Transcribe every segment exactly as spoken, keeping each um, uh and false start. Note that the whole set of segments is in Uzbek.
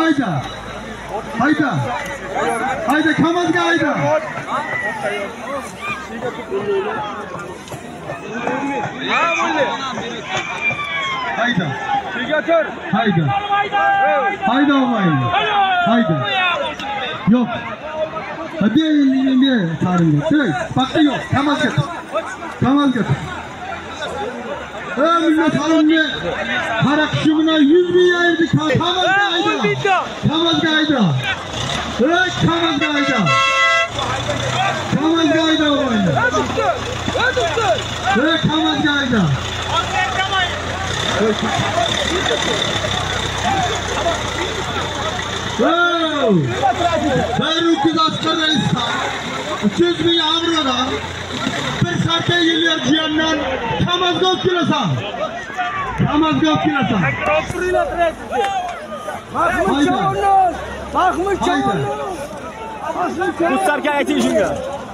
Hayda. Hayda. Hayda Kamazga hayda. Hayda. Hayda. Hayda olmayın. Hayda. Yok. Hadi elini sarın. Evet. Bakta yok. Kamaz getir. Kamaz getir. Ey millet halinde kara kuşumuna yüz bin yayırdı. Kamaz gayda. Kamaz gayda. Ey Kamaz gayda. Kamaz gayda olmayın. Ey Kamaz gayda. Ben ülkede asker reis'ta üç yüz bin avrodan bir saatte geliyor cihandan Kamazgov kilosan. Kamazgov kilosan. Mahmut Çavunlu. Mahmut Çavunlu. Bu sarkı ayeti şunga.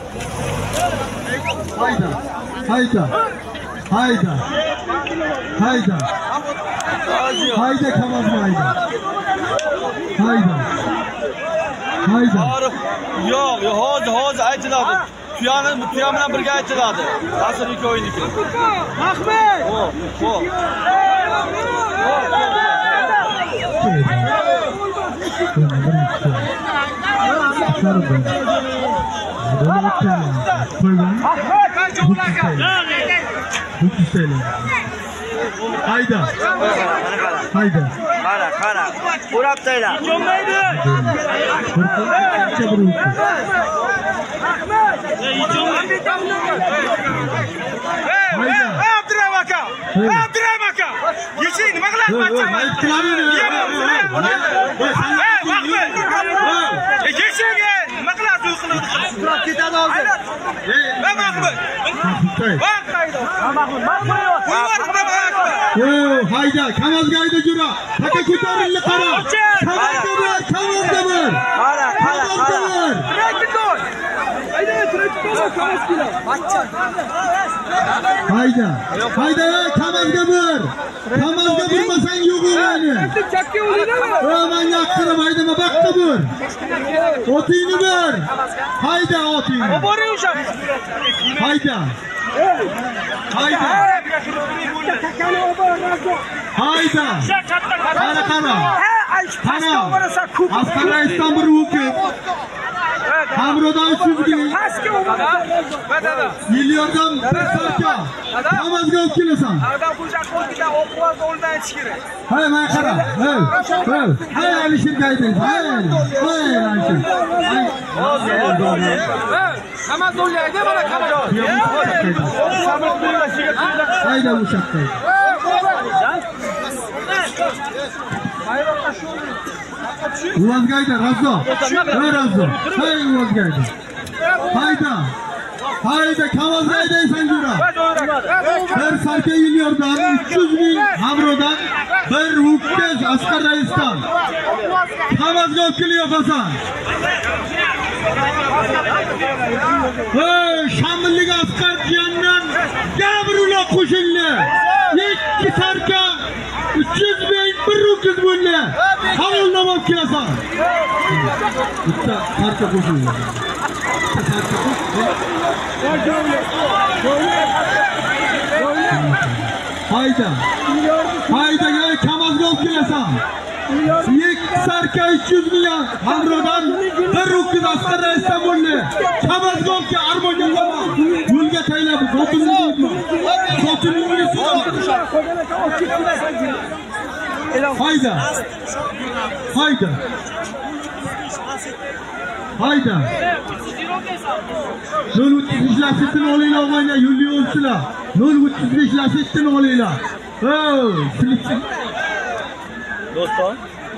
Hayda. Hayda. Hayda. Hayda. Hayda Kamazgov hayda. Hayda. Hayda. Yok, yok, hozir, hozir aytiladi. Tuyani, tuya bilan birga aytiladi. Asl ikki o'yiniki. Ahmet. Xo'p, xo'p. Hayda. Hayda. Qara, qara. Urab tayla. Jo'maydi. Hayda. Abduram aka. Abduram aka. Yeching, nima qilyapsan? Yeching, nima qilyapsan? Turab ketadi hozir. Ey, Mahmud. Mahmud, Mahmud. Hayda, Kamazga hayda jura. Taka ko'tarildi qara. Kamazga bir, Kamazga bir. Qara, qara, qara. Traktor. Hayda, traktor Kamazga. Bachcha. Hayda. Hayda, Kamazga bir. Kamazga bilmasang yo'q o'g'lini. Chakka o'ynaymi? Roman yaqtirib haydama baqqa bir. Otingni bir. Hayda, otingni. Boring o'sha. Hayda. Hayda. Hayda. Qara qara. Qara. Askar raisdan bir o'qib. Hamrodan uch yuz bin. Milyondan bir sarka. Kamazga olib kelasan. Adam qo'shaq qo'ydilar, o'quvaz o'ldan chiqir. Hay, men qara. Hey, hey. Hay, Alisher gayding. Hay. Hay, Alisher. Hay. Kamaz o'ylaydi, mana kamaz. Hayda o'shaqqa. Uvazgayda, Razzo. Hey, Razzo. Hey, Uvazgayda. Hayda. Hayda, Kamazga haydaysan jura. Bir sarka Yiliyordan, uch yuz bin Hamrodan, bir Hukez askar raisdan. Kamazga olib kelyapsan. Hey, Shamillik askar jiyandan Gabrula qo'shildi. ikki sarka uch yuz bin bir Hukez bo'ldi. Qamoqdan olib kelasan. Bitta sarka qo'shildi. Hayda. Hayda, gel Kamazga olib kelasan. ikki sarka uch yuz million Hamrodan bir Hukez askar raisdan bo'ldi. Kamazga olib kel, armonga qolma. Yo'lga taylab, xotinni deydi. Xotinni Hayda. Hayda. Hayda. nol o'ttiz besh lasetini olinglar o'g'aylar, yo'lli o'lsinlar. nol o'ttiz besh lasetini olinglar. Oh, Do'ston.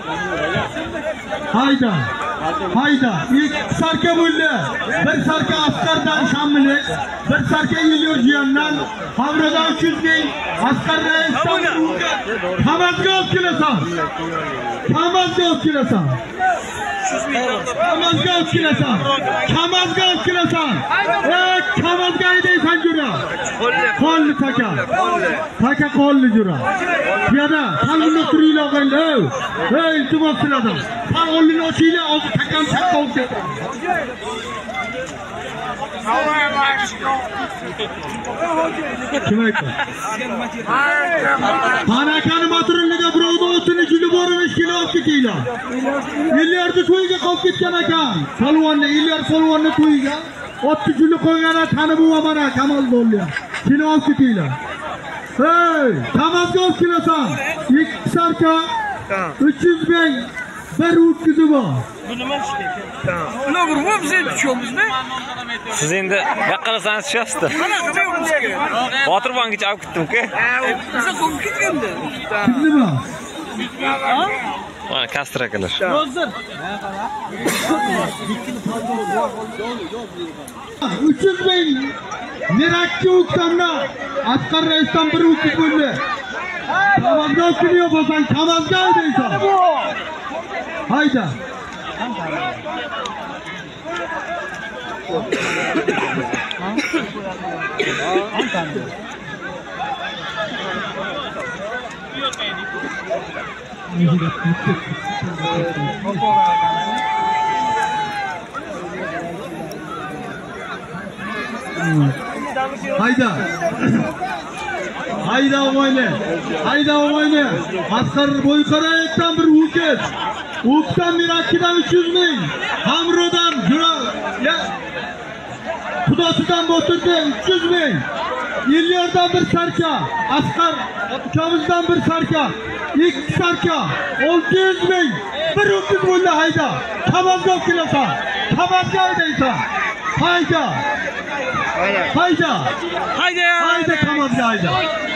Hayda. Hayda. İlk sarka bo'ldi. Bir sarka askardan Shamillik, bir sarka Yiliyor jiyandan, Hamrodan uch yuz bin askar raisdan Kamazga olib kelasan. Kamazga olib kelasan. Kamazga olib kelasan. Kamazga olib kelasan. Ey, kamazga haydaysan jura. Qo'lni taka. Taka qo'lni jura. Piyoda, qalbini turinglar qo'yinglar. Ey, iltimos qiladim. Qo'lni ochinglar, hozir takam takka olib ket. Kim aytdi? Qanaqani motorliga birovni o'tini kulib borimish kilo olib ketinglar. Milliardni to'yiga qolib ketgan ekan. Polvonni, Ilyar polvonni to'yiga otni kulib qo'ygani tanib mana Kamol bo'ldi. Kilo olib ketinglar. Hey, Kamolga olib kelasan. ikki sarka uch yuz ming bir o'tkizi bor. Nima bir biz tushamiz-mi? Siz endi yaqalasangiz tushasizda. Botir bangicha olib ketdim-ku. Biz qo'yib ketganda. Nima? Mana Kastra akalar. Hozir. uch yuz ming Mirakchi o'ktamda Asqar Raisdan bir o'tib bo'ldi. Kamazga kiriyor bo'lsan, Kamazga haydaysan. Hayda. Hayda. Hayda o'g'ayni. Hayda o'g'ayni. Asqar Boyqarayevdan bir o'ket. O'ktam Mirakchidan uch yuz ming. Hamrodan jura. Ya. Xudosidan Botirda uch yuz ming. Ilyardan bir sarka. Asqar ukamizdan bir sarka. ikki sarka olti yuz ming. Bir o'tkiz bo'ldi hayda. Kamazga olib kelasan. Kamazga haydaysan. Hayda. Hayda. Hayda. Hayda Kamazga hayda.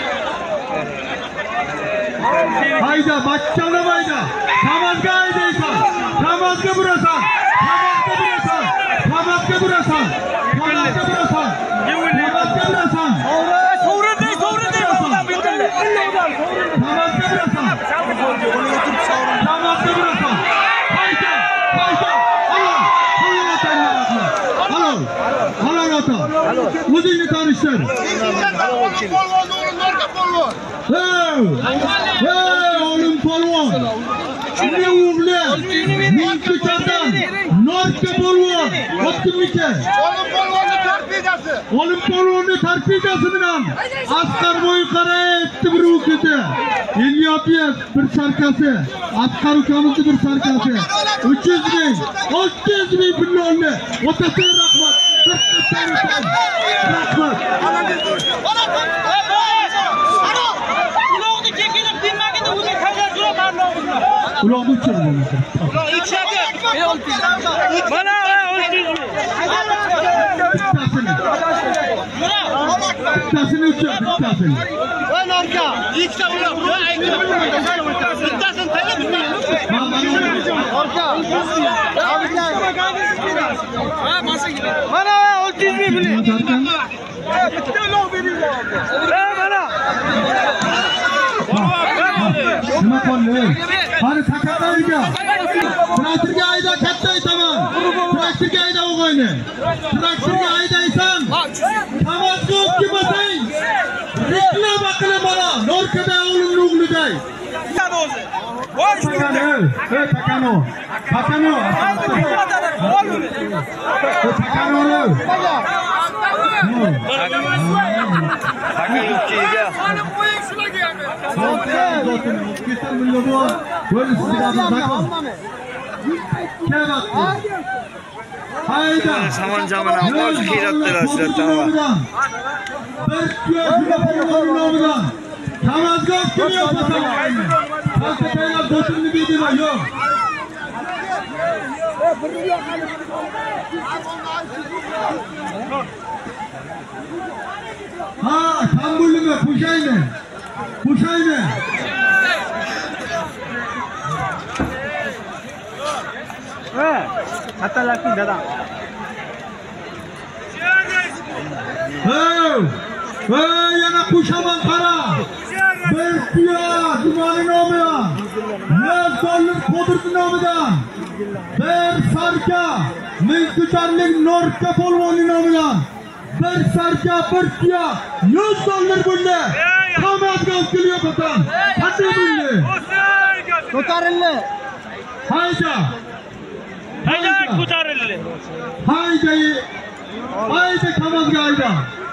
Hayda bakkalab hayda. Kamazga haydaysan. Kamazga burasan. Kamazga burasan. Kamazga burasan. Kamazga burasan. Kamazga burasan. To'g'ri, to'g'ri deb odam bitildi. Kamazga burasan. Kamazga burasan. Hayda. Hayda. Allah. Allah tanrı. Alo. Alo ota. O'zingni tanishtir. Hey! Hey, oğlum polvon. Şimdi oğlu. Minkiçadan. Norka polvon. Optimike. Oğlum polvonun torpidası. Oğlum polvonun torpidası bilen. Asqar Boyqarayevni bir o'kiti. İlyapiyat bir sarkası. Asqar ukamizni bir sarkası. uch yuz ming. olti yuz ming pullonni. Otasiga rahmat. Rahmat. Uloqni uchirdi. Mana Bittasini uchirdi, bittasini. Va Norka, ikkita uloq, bittasini tayyor mana olti yuz ming puli. Bitta uloq beringlar. Mana. Nima qoldi? Qani taqalarga. Traktorga hayda katta aytaman. Traktorga hayda o'g'ayni. Traktorga haydaysan. Kamazga olib kelmasang. Reklama qilib mana. Norkada o'g'limning o'g'liday. Takano. Hey Takano. Takano. Takano. Taka yukkiga. Hayda. Saman jamana boş kiratdilar sizlar tamam. Bir kuyasida polvonning nomidan. Kamazga olib kelyapsan. Falsafaylar do'stimni deydimi? Yo'q. Ha, Tambullimi, Pushaymi? Pushaymi? Ha, hatalaki dadam. Hey! Hey, yana Pushaman qara. Bir tuya, jumoni nomidan. yuz dollar Qodirov nomidan. Bir sarka mingkucharlik Norka polvoni nomidan. Bir sarka bir tuya yuz dollar bo'ldi. Qamazga olib kelyapman. Qanday bo'ldi? Ko'tarildi. Hayda. Hayda ko'tarildi. Hayda. Hayda Qamazga hayda.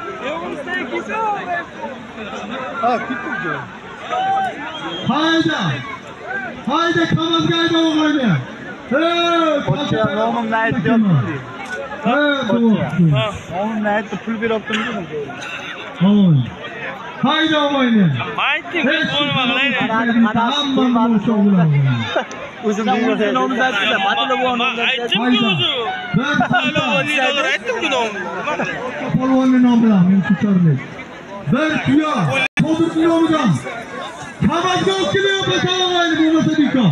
Ha, ketdi. Hayda. Hayda Qamazga hayda o'g'ayni. Hey, Pochcha nomimni aytayapti. Hey, to'g'ri. Nomimni aytib pul beryaptimi? Oy. Hayda o'g'ayni. Ayting, bo'lmag'laydi. Hammani o'sha O'zim nomimni aytdim. Matlubonim. Aytdim-ku o'zi. Matlubonim aytdim-ku nomimni. Polvonni nomidan men kucharlik. Bir tuya Qodirov nomidan. Qamazga olib kelyapman o'g'ayni bo'lmasa dikon.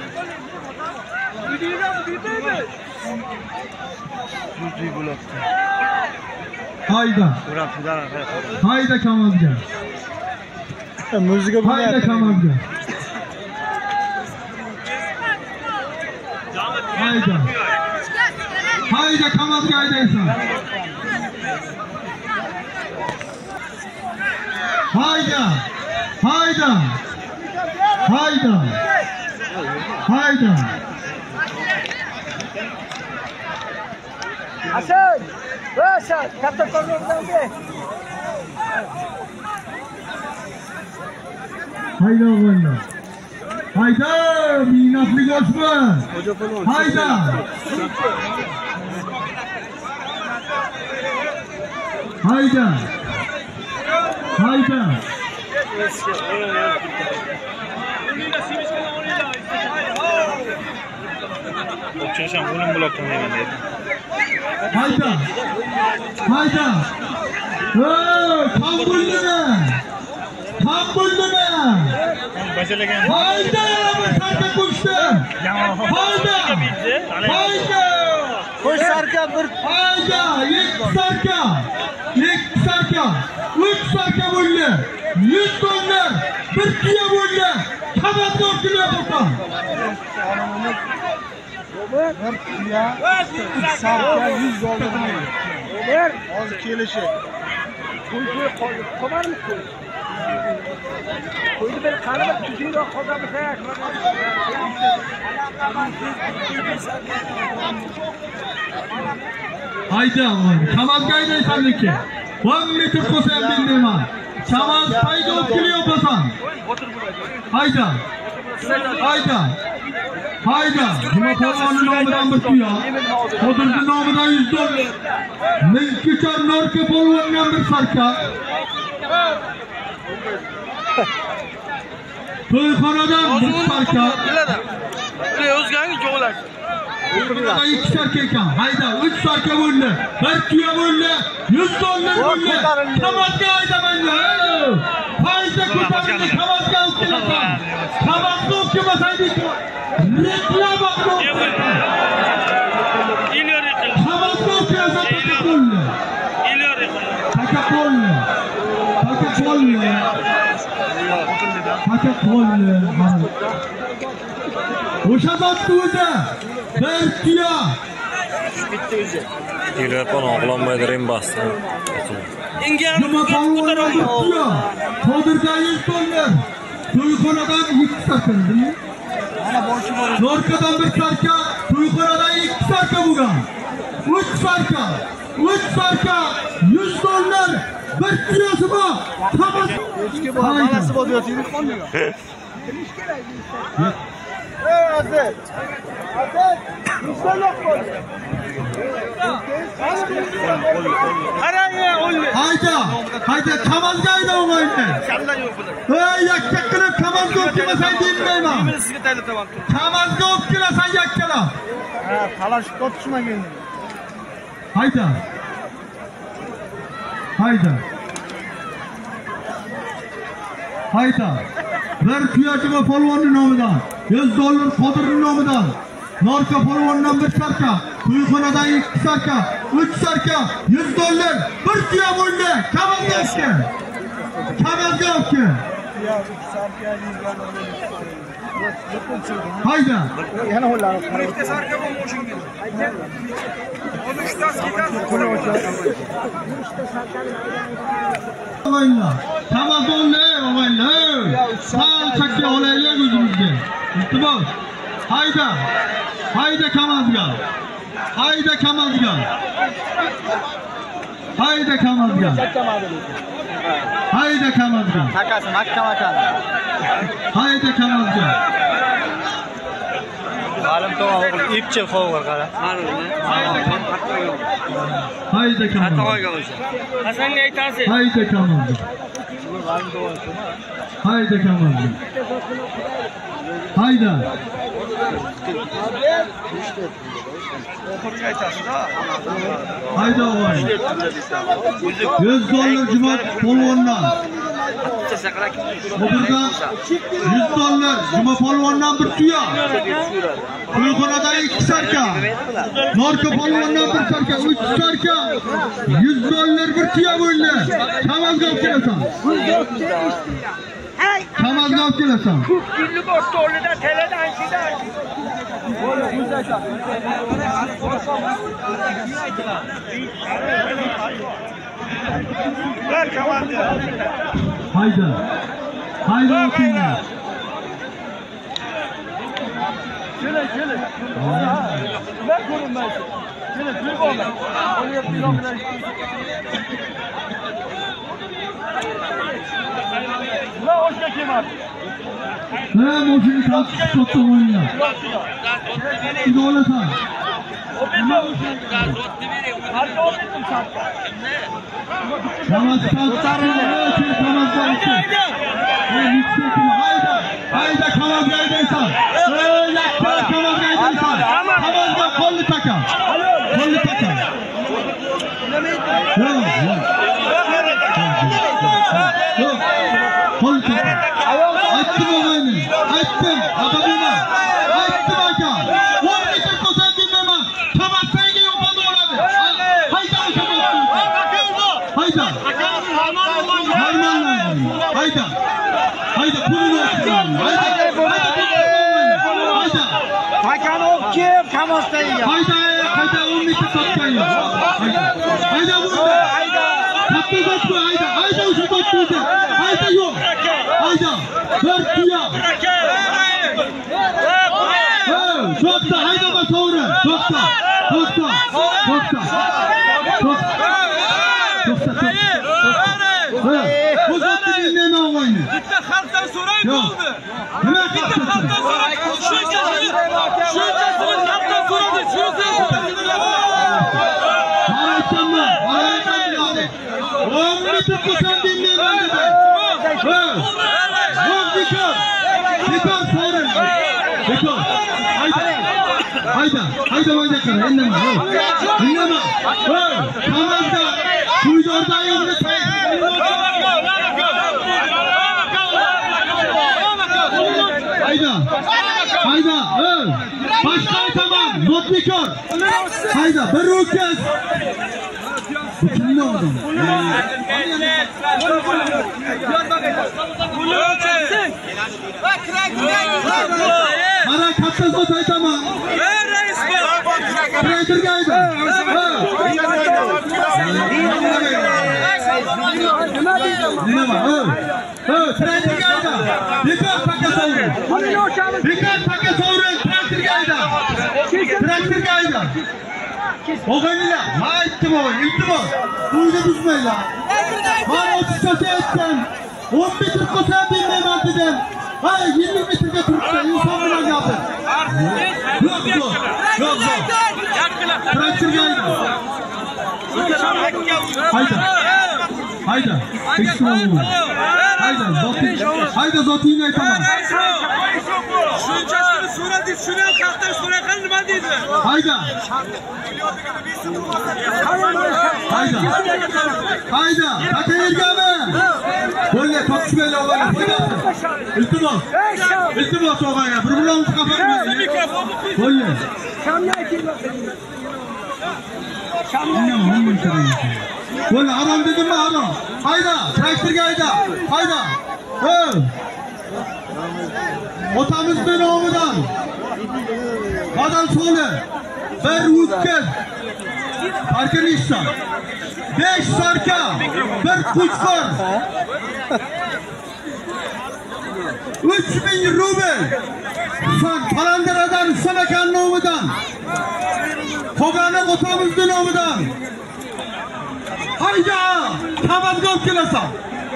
Hayda. Hayda Qamazga. Muzika Hayda Qamazga. Hayda. Hayda Qamazga haydaysan. Hayda. Hayda. Hayda. Hayda. Hasan! Hasan! Katta kornondan ber. Hayda o'g'aylar. Hayda, minnatli go'shma. Hayda. Hayda. Hayda. O'xshasham o'lim bo'libdi degan edi. Hayda. Hayda. Hey, tam bo'ldimi? Tam bo'ldimi? Bajalagan. Hayda, bir sarka ko'chdi. Hayda. Hayda. Qo'sh sarka bir Hayda, ikki sarka. ikki sarka. uch sarka bo'ldi. yuz dollar. Bir tuya bo'ldi. Qamazga olib kelyapman. bir tuya uch sarka yuz dollar. Ber. Hozir kelishib. Qo'y qo'y qo'ymarmi qo'y? Qo'yni bir qani bir tuzukroq qoldirsak. Hayda, Qamazga haydaysan lekin. o'n metr qo'sa ham bilmayman. Qamaz payda olib kelyapsan. Hayda. Hayda. Hayda. Nima polvonni nomidan bir tuya. Qodirov nomidan yuz dollar. Mingkuchar Norka polvondan bir sarka. To'yxonadan bir sarka. O'zgangi jo'lash. To'yxonadan ikki sarka ekan. Hayda, uch sarka bo'ldi. Bir tuya bo'ldi. yuz dollar bo'ldi. Qamazga haydaman. Hayda ko'tarildi. Qamazga olib kelasan. Qamazga olib kelmasaydik. Reklama qilib. Ilyor ekan. Qamazga olib kelasan. Qo'lni. Ilyor ekan. Taka qo'lni. Taka qo'lni. Taka qo'lni. O'sha zotni o'zi. Bir tuya. Telefon og'lanmaydi, rim bosdi. Nima polvondan bir tuya. Qodirdan yuz dollar. To'yxonadan ikki sarka. Mana boshi bor. Norkadan bir sarka, to'yxonadan ikki sarka bo'lgan. uch sarka. uch sarka yuz dollar. Bir tuyasi bor. Qamaz. Eski bor, balasi bor deyotdi, qolmagan. Ey Aziz. Aziz, musalloq bo'l. Qarang, o'ldi. Hayda. Hayda Qamazga hayda o'g'ayni. Ey, yakka qilib Qamazga olib kelmasang deyman. Men sizga taylataman. Qamazga olib kelasan yakkalab. Ha, talashib topishmagan. Hayda. Hayda. Hayda. Bir tuyachima polvonni nomidan, yuz dollar Qodirov nomidan, Norka polvondan bir sarka, to'yxonadan ikki sarka, uch sarka, yuz dollar, bir tuya bo'ldi. Qamazga olib. Qamazga olib. Ya, uch sarka yuz dollar. Hayda. Yana ho'llar. Olaylar. Tamazonlar, olaylar. Sal chakka olaylar o'zimizga. İltimos. Hayda. Hayda Kamazga. Hayda Kamazga. Hayda Kamazga. Hayda Kamazga. Takasi mahkam ekan. Hayda Kamazga. Ma'lum to'g'ri ipchil qo'yib qara. Hayda Kamazga. Hasanga aytasiz. Hayda Kamazga. Hayda Kamazga. Hayda. Hayda oğlum. yüz dolar cuma polvondan. Burada yüz dolar cuma polvondan bir tuya. To'yxonada ikki sarka. Norka polvondan bir sarka, uch sarka. yüz dolar bir tuya bo'ldi. Kamazga olib kelasan. Kamazga olib kelasan. Kunlik o'rtoqlida teledan shida. Hayda. Hayda okunlar. Kelin, kelin. Ne ko'rinmaydi. Kelin, bir bo'lma. Olyapti bilan. Ne hoşça kemer. Ne moşini kalkıp tuttu oyuna. Bir de olasan. Kamaz kalkıp Kamaz kalkıp. Hayda. Hayda Kamaz gaydaysan. Yakta Kamaz gaydaysan. Kamazga kollu taka. Kollu taka. Yok yok. Yok. Kollu taka. Açtım olayını. Açtım. Adamına. Açtım aka. on metre kosan dinlemem. Kamaz sayını yokladı oladı. Hayda mı Kamaz? Hayda. Harmanlar. Hayda. Hayda. Bunu olsun. Hayda. Hayda. Takani olib kelib Kamazdan. Hayda. Hayda. on metre satkan yok. Hayda. Hayda bunu. Hayda. Tatlı tatlı. Hayda. Hayda uçu tatlı. Hayda yok. Hayda. Dört tuya. Çokta. Hayda bak sonra. Çokta. Çokta. Çokta. Çokta. Çokta. Bu zaten dinleme olayını. Bitti halktan sorayım Yok. oldu. Hemen Bitti kalksın. halktan sorayım. Şuncasını, şuncasını halktan soradı. Şuncasını Haraytanlar. Haraytanlar. on metre kosan dinleme dedi. Yok dikkat. Dikkat sorun. Dikkat. Hayda. Hayda. Hayda hayda kara. Dinleme. Dinleme. Kamazda. Kuydu orada yolunu sayın. Hayda. Hayda. Başkan tamam. Not dikkat. Hayda. Bir rükkez. Bu kim ne oldu? Bana katta zot aytama. Treyterga ayta. Nima bor? Ha, treyterga ayta. Bekor takka sovrin. Bekor takka sovrin treyterga ayta. Treyterga ayta. O'g'aylar, ma aytdim o'g'ay, iltimos. To'yni buzmanglar. Men o'ttiz aytdim. o'n metr qo'sa bilmayman dedim. Ha, yigirma metrga turibdi, inson bilan gapir. Yo'q, yo'q. Yo'q, yo'q. Treyterga ayta. Hayda. Hayda. Ekstrem. Hayda, zoting. Hayda, zotingni aytaman. Şuncasını soradı. Şuna kalktan sorakan nima deydi? Hayda. Hayda. Hayda. Taka yergami? Bo'ldi, topishmaylar o'g'aylar. Foydasi. Iltimos. Iltimos o'g'aylar. Bir-birimizni xafa qilmaylik. Bo'ldi. Bo'ldi, harom dedimmi, harom. Hayda, traktorga hayda. Hayda. Otamızın oğludan. Adam sonu. Bir Utkez. Arkadaşlar. Beş sarka. Bir Kuçkar. Üç bin rubel. Palandıra'dan Sanakan oğludan. Kogan'ın otamızın oğludan. Hayda! Kamazga olib kelasan.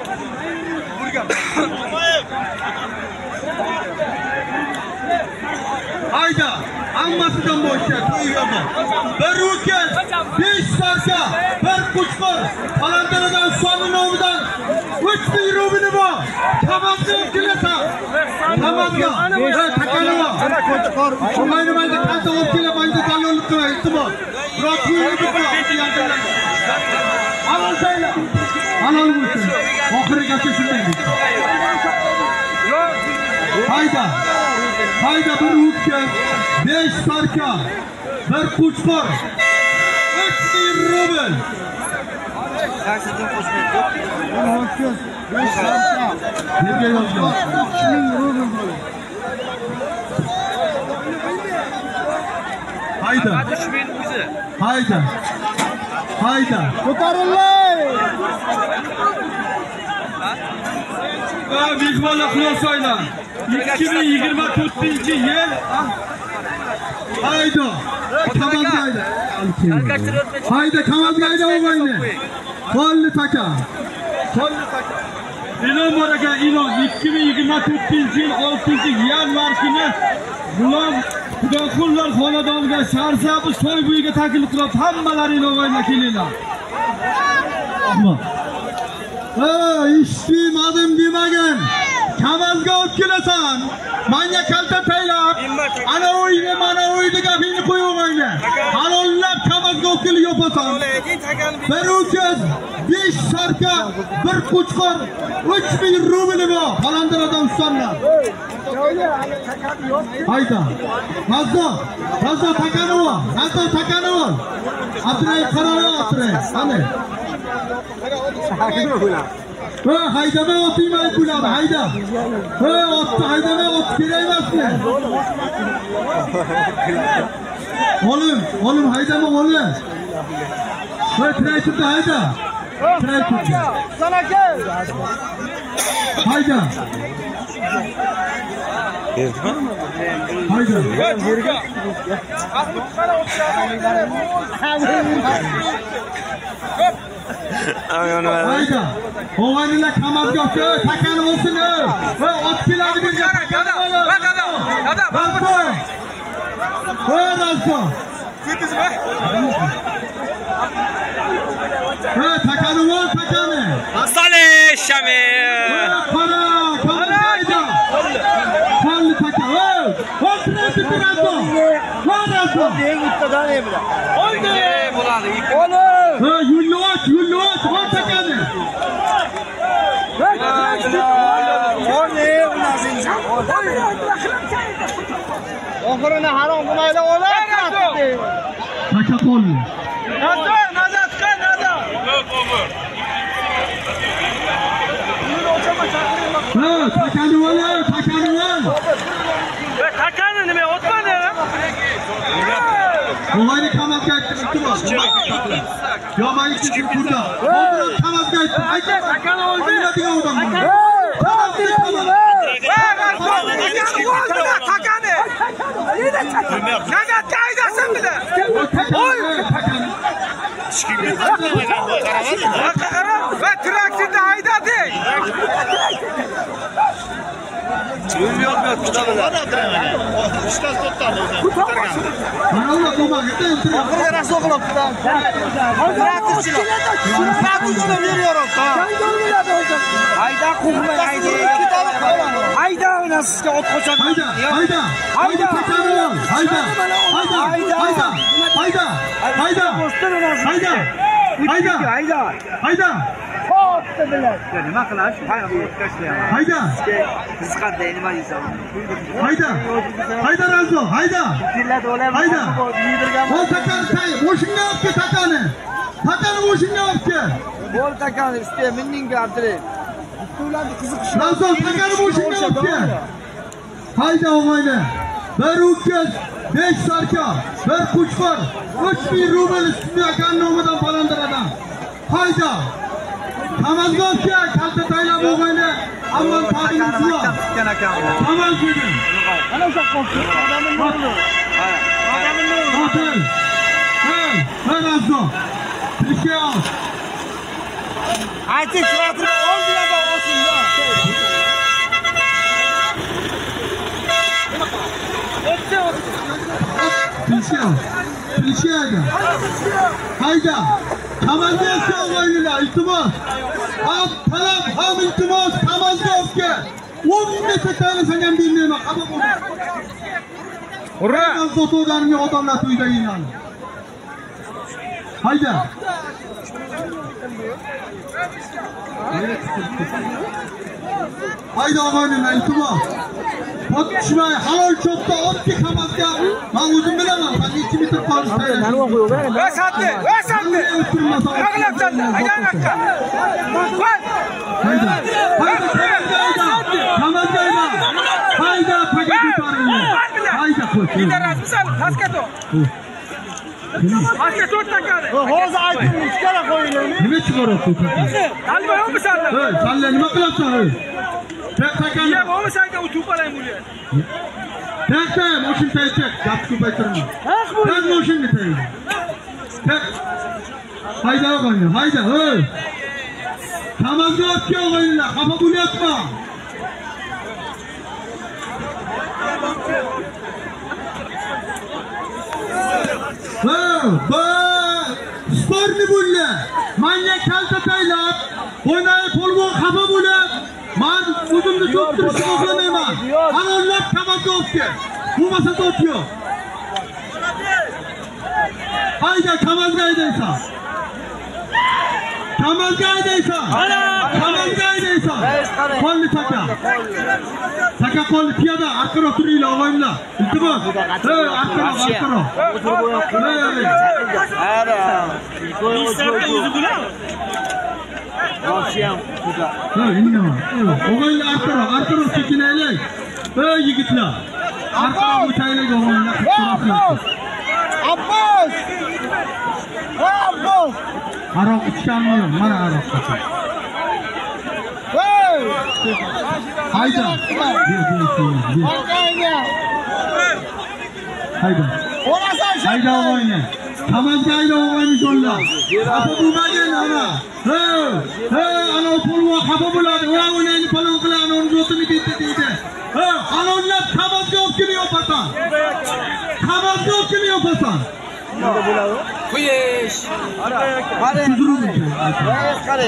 Hayda! Hammasidan boshqa to'yga. Bir Utkez, besh sarka, bir Kuchqor, Palandiradan Soni nomidan uch ming rubli bor. Kamazga olib kelasan. Kamazga. Takanova. Sho'mayni mayda qancha olib kelamaydi dallollik qilay, iltimos. Biroq to'yga bitdi. Halol sayla. Halol bo'lsin. Oxirigacha shunday bo'lsin. Hayda. Hayda bir Utkez, besh sarka, bir Kuchqor, uch ming rubl. Utkez, besh sarka, Yerga yozdi. uch ming rubl bo'ladi. Hayda. Hayda. Hayda. Ko'tarilay! Va mehmonlar xulosalar. ikki ming yigirma to'rtinchi yil Hayda. Kamazga hayda. Hayda Kamazga hayda o'g'ayni. Qo'lni taka. Qo'lni taka. E'lon bor ekan, e'lon ikki ming yigirma to'rtinchi yil oltinchi yanvar kuni G'ulom Xudoqullar xonadoniga Sharsabz to'y bo'yiga taklif qilib, hammalaring o'g'aylar kelinglar. Ammo. Ey, ishtimadim demagan. Kamazga olib kelasan. Menga kalta taylab, ana o'yini, mana o'yini gapingni qo'y o'g'ayni. Halollab Kamazga olib kelib yopasan. Bir Utkez, besh sarka, bir Kuchqor, uch ming rubli bor. Palandiradan ustanlar. Hayda. Razzo, Razzo Takanova, Razzo Takanova. Atray qaror atray. Qani? Ha, haydama otingman bular, hayda. Ha, otni haydama, ot kerak emasmi? Olim, olim haydama olim. Ha, trayturda hayda. Trayturda. Sanaka! Hayda. Hayda. Hayda. O'g'aynilar Kamazga olib takani olsin. Va ot keladi birga. Razzo. Ha, Razzo. Ha, takani ol, takani. Salih Shamir. Qara, qara. Qalli taka. Ha, o'tiradi Razzo. Ha, Razzo. Oldi! Bo'ladi. Ha, yo'lni och, yo'lni och, ol takani. Oxirini harom qilmaylar, o'ladi. Taka qo'lni. Nazar, nazar, chiqar, nazar. Ha, takani ol, takani ol. Ve takani nima o'tmadi? O'g'ayni Kamazga aytdim, iltimos. Yo, men ikkinchi turda. Hozir Kamazga aytdim. Aytdi, Takani oldi. O'ynadigan odam. Kamazga Kamaz. Takani. Nazar qaydasan biza? Oy, takani. Va traktorda haydadi. Mana ular qo'mag'ida o'tiradi. Oxirga raso qilibdi. Traktorchilar. Traktorchilar beraveradi. Hayda qo'yma, hayda. Hayda o'ynasizga ot qo'shadi. Hayda, hayda. Hayda takani ol. Hayda. Hayda. Hayda. Hayda. Hayda. Hayda. Hayda. Hayda. Hayda. Xo'pda bilan. Nima qilish? Hayda. Hayda. Biz qanday nima deysan? Hayda. Hayda Razzo, hayda. Hayda. Ol takani tay, o'shingga olib kel takani. Takani o'shingga olib kel. Bo'l takani ustiga minning gapdir. to'ylarda qiziqish. Ramzon takar boshingga o'tgan. Hayda o'g'ayni. Bir o'tkiz, besh sarka, bir kuchbor, uch ming rubl Studiyakan nomidan balandiradan. Hayda. Kamazgovga kalta taylab o'g'ayni. Ammo ta'bini qilib. Tamam dedim. Ana o'sha qo'shni odamning nuri. Odamning nuri. Hotel. Hey, hey Ramzon. Tilga ol. Ayting, teatrga ol degan olsinda. Tilga. Tilga. Hayda. Kamazgovga o'g'aynilar, iltimos. Ab talab ham iltimos Kamazgovga. o'n ming tayinlasan ham bilmayman. Qabul bo'ling. Urra! Fotolarni odamlar to'yda yinadi. Hayda. Hayda o'g'aynilar, iltimos. Pot tushmay, halol cho'pda otga Kamazga. Men o'zim bilaman, men ikki metr qolish tayinladim. Va satdi, va satdi. Ag'labsan, ag'labsan. Hayda. Hayda, Kamazga hayda. Hayda, paket ko'tarildi. Hayda, qo'y. Rasmisan, paskato. Paskato takadi. Hozir ayting, ikkala qo'ying. Nima chiqaryapsiz? Talba yo'qmi sanda? Hey, salla nima qilyapsan, hey? Takani. Ya, bo'lmasa sanga uchupalang bo'lar. Takda, moshin taychak, gap ko'paytirma. Tak moshinni tay. Tak. Hayda o'g'ayni, hayda, hey. Kamazga otga o'g'aynilar, xafa bo'lyapma. Ha, ba, sportni bo'lla. Menga kalta taylab, o'ynay polvon xafa bo'lib, men o'zimni cho'ktirishni xohlamayman. Halollab Kamazgovga. Bo'lmasa to'p yo'q. Hayda, Kamazga haydaysan. Kamazga haydaysan. Kamazga haydaysan. Qo'lni taka. Taka qo'lni piyoda orqaroq turinglar o'g'aylar. Iltimos. Hey, orqaroq, orqaroq. Ara. O'zi bilan. Yoshiyam xudo. Ha, indama. O'g'aylar orqaroq, orqaroq chekinaylik. Ey yigitlar. Orqaroq o'taylik o'g'aylar. Abbos. Abbos. Abbos. Aroq ichganmi? Mana aroq ichaman. Hey! Hayda. Hayda. Orasan Hayda o'g'ayni. Kamazga hayda o'g'ayni jo'nlar. Xafa bo'lmagin ana. Hey, hey, ana polvon xafa bo'ladi. Va o'ynayni palon qiladi, uni o'tini ketdi deydi. Hey, halollab Kamazga olib kelyapsan. Kamazga olib kelyapsan. Quyish. Qara. Qara.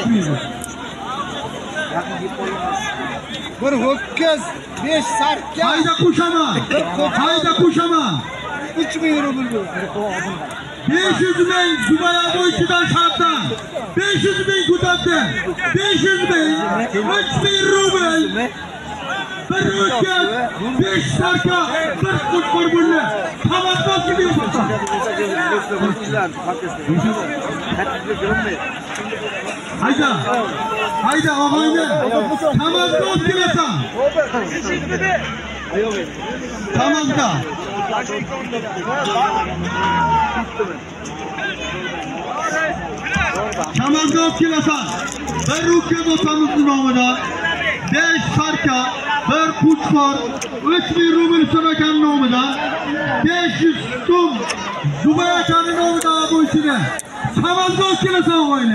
Bir ho'kiz, besh sarka. Hayda qo'shaman. Hayda qo'shaman. uch ming rubl bu. besh yuz ming Zubaya bo'yichidan shartdan. besh yuz ming ko'tardi. besh yuz ming. uch ming rubl. Bir ho'kiz, besh sarka, bir qo'shqor bo'ldi. Kamazga kelyapsan. Hayda. Hayda o'g'ayni. Kamazga olib kelasan. Kamazga. Kamazga olib kelasan. Bir ho'kiz o'tamiz nomidan. besh sarka, bir qo'chqor, uch ming rubl Studiyakan nomidan. besh yuz so'm Zubayakan nomidan bo'ychini. Kamazga olib kelasan o'g'ayni.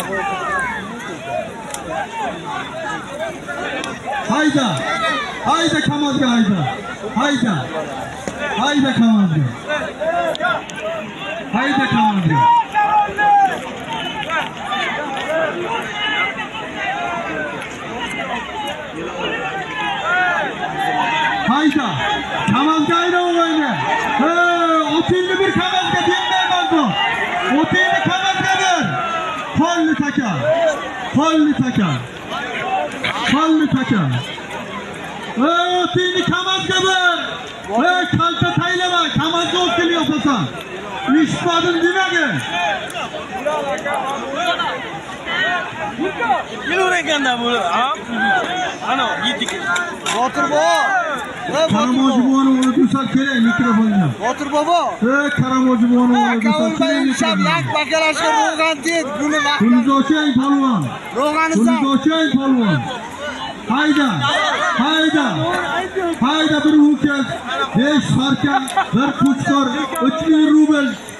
Hayda. Hayda Kamazga hayda. Hayda. Hayda Kamazga. Hayda Kamazga. Hayda. Kamazga hayda o'g'ayni. Hey, otingni bir Kamazga bermayman bu. Otingni Kamazga ber. Qo'lni taka. Qo'lni taka. Qo'lni taka. Ey, otingni Kamazga ber. Ey, kalta taylama, Kamazga olib kelyapsan. Eshitmadin demagin. Yuraverganda bu, ha? Ana, yedik. Botir bobo. Karamoji buvoni o'g'li tursal kerak mikrofonni. Botir bobo. Ey Karamoji buvoni o'g'li tursal kerak Shab yak mikrofonni. bakalashga ro'g'an deb buni vaqt. Qo'lingizni oching polvon. Ro'g'anisan. Qo'lingizni oching polvon. Hayda. Hayda. Hayda bir ho'kiz, besh farka, bir qo'chqor, uch ming rubl